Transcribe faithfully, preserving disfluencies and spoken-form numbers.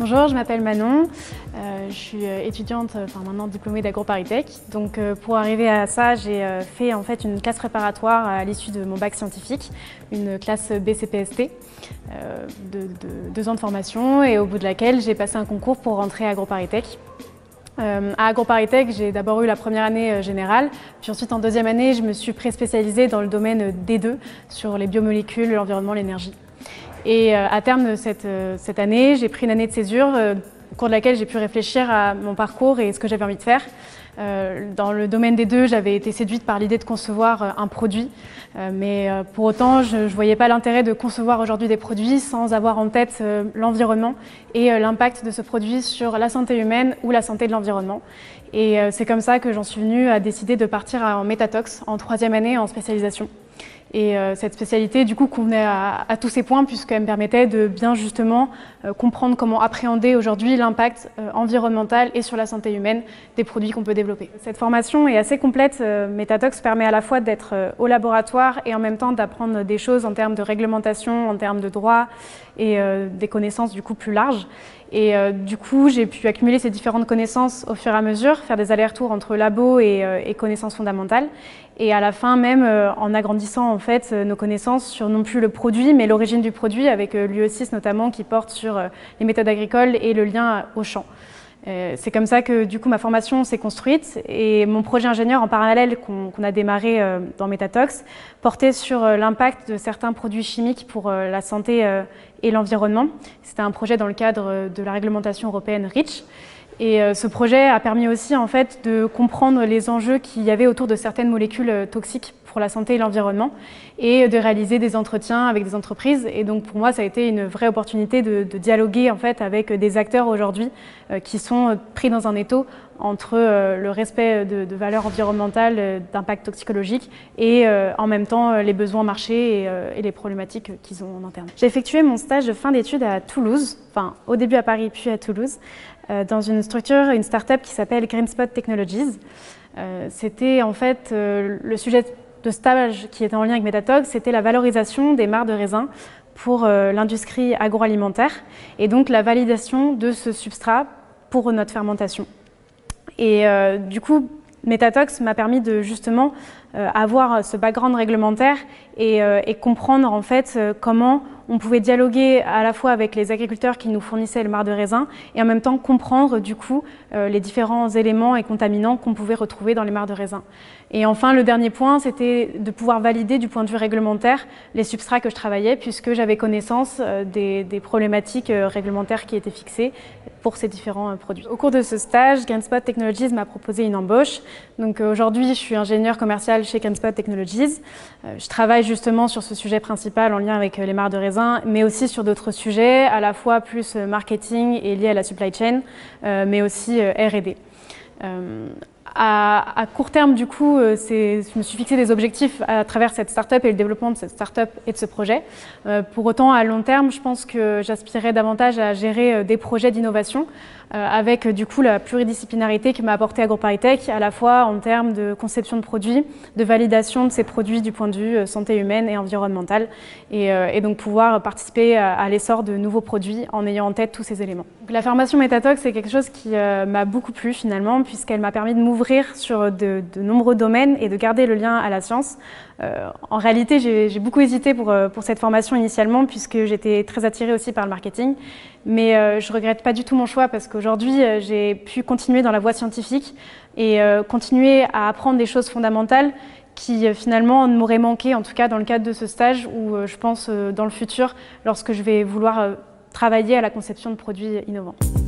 Bonjour, je m'appelle Manon, euh, je suis étudiante, enfin maintenant diplômée d'AgroParisTech. Donc euh, pour arriver à ça, j'ai euh, fait en fait une classe préparatoire à l'issue de mon bac scientifique, une classe B C P S T, euh, de, de deux ans de formation et au bout de laquelle j'ai passé un concours pour rentrer à AgroParisTech. Euh, à AgroParisTech, j'ai d'abord eu la première année euh, générale, puis ensuite en deuxième année, je me suis pré-spécialisée dans le domaine D deux sur les biomolécules, l'environnement, l'énergie. Et euh, à terme de cette, euh, cette année, j'ai pris une année de césure euh, au cours de laquelle j'ai pu réfléchir à mon parcours et ce que j'avais envie de faire. Euh, dans le domaine des deux, j'avais été séduite par l'idée de concevoir euh, un produit, euh, mais euh, pour autant, je ne voyais pas l'intérêt de concevoir aujourd'hui des produits sans avoir en tête euh, l'environnement et euh, l'impact de ce produit sur la santé humaine ou la santé de l'environnement. Et euh, c'est comme ça que j'en suis venue à décider de partir en métatox en troisième année en spécialisation. Et euh, cette spécialité, du coup, convenait à, à tous ces points puisqu'elle me permettait de bien justement euh, comprendre comment appréhender aujourd'hui l'impact euh, environnemental et sur la santé humaine des produits qu'on peut développer. Cette formation est assez complète. Euh, Métatox permet à la fois d'être euh, au laboratoire et en même temps d'apprendre des choses en termes de réglementation, en termes de droit et euh, des connaissances du coup plus larges. Et euh, du coup, j'ai pu accumuler ces différentes connaissances au fur et à mesure, faire des allers-retours entre labo et, euh, et connaissances fondamentales. Et à la fin, même euh, en agrandissant en fait euh, nos connaissances sur non plus le produit, mais l'origine du produit, avec euh, l'U E six notamment qui porte sur euh, les méthodes agricoles et le lien au champ. Euh, c'est comme ça que du coup ma formation s'est construite et mon projet ingénieur en parallèle qu'on qu'on a démarré euh, dans Métatox portait sur euh, l'impact de certains produits chimiques pour euh, la santé euh, et l'environnement. C'était un projet dans le cadre de la réglementation européenne REACH. Et euh, ce projet a permis aussi en fait de comprendre les enjeux qu'il y avait autour de certaines molécules euh, toxiques pour la santé et l'environnement et de réaliser des entretiens avec des entreprises. Et donc pour moi, ça a été une vraie opportunité de, de dialoguer en fait avec des acteurs aujourd'hui euh, qui sont pris dans un étau entre euh, le respect de, de valeurs environnementales, euh, d'impact toxicologique et euh, en même temps euh, les besoins marchés et, euh, et les problématiques qu'ils ont en interne. J'ai effectué mon stage de fin d'études à Toulouse, enfin au début à Paris puis à Toulouse, euh, dans une structure, une start-up qui s'appelle GreenSpot Technologies. Euh, c'était en fait euh, le sujet de stage qui était en lien avec Métatox, c'était la valorisation des mares de raisin pour euh, l'industrie agroalimentaire et donc la validation de ce substrat pour notre fermentation. Et euh, du coup, Métatox m'a permis de justement euh, avoir ce background réglementaire et, euh, et comprendre en fait euh, comment on pouvait dialoguer à la fois avec les agriculteurs qui nous fournissaient le marc de raisin et en même temps comprendre du coup euh, les différents éléments et contaminants qu'on pouvait retrouver dans les marcs de raisin. Et enfin, le dernier point, c'était de pouvoir valider du point de vue réglementaire les substrats que je travaillais puisque j'avais connaissance euh, des, des problématiques euh, réglementaires qui étaient fixées pour ces différents euh, produits. Au cours de ce stage, GreenSpot Technologies m'a proposé une embauche. Donc euh, aujourd'hui, je suis ingénieure commerciale chez GreenSpot Technologies. Euh, je travaille justement sur ce sujet principal en lien avec euh, les marcs de raisin, mais aussi sur d'autres sujets, à la fois plus euh, marketing et liés à la supply chain, euh, mais aussi euh, R et D. Euh, À, à court terme, du coup, euh, je me suis fixé des objectifs à travers cette start-up et le développement de cette start-up et de ce projet. Euh, pour autant, à long terme, je pense que j'aspirerais davantage à gérer euh, des projets d'innovation euh, avec euh, du coup la pluridisciplinarité que m'a apporté AgroParisTech, à la fois en termes de conception de produits, de validation de ces produits du point de vue euh, santé humaine et environnementale, et, euh, et donc pouvoir participer à, à l'essor de nouveaux produits en ayant en tête tous ces éléments. Donc, la formation Métatox, c'est quelque chose qui euh, m'a beaucoup plu finalement, puisqu'elle m'a permis de m'ouvrir sur de, de nombreux domaines et de garder le lien à la science. Euh, en réalité, j'ai beaucoup hésité pour, pour cette formation initialement puisque j'étais très attirée aussi par le marketing, mais euh, je ne regrette pas du tout mon choix parce qu'aujourd'hui, euh, j'ai pu continuer dans la voie scientifique et euh, continuer à apprendre des choses fondamentales qui euh, finalement m'auraient manqué, en tout cas dans le cadre de ce stage où euh, je pense euh, dans le futur, lorsque je vais vouloir euh, travailler à la conception de produits innovants.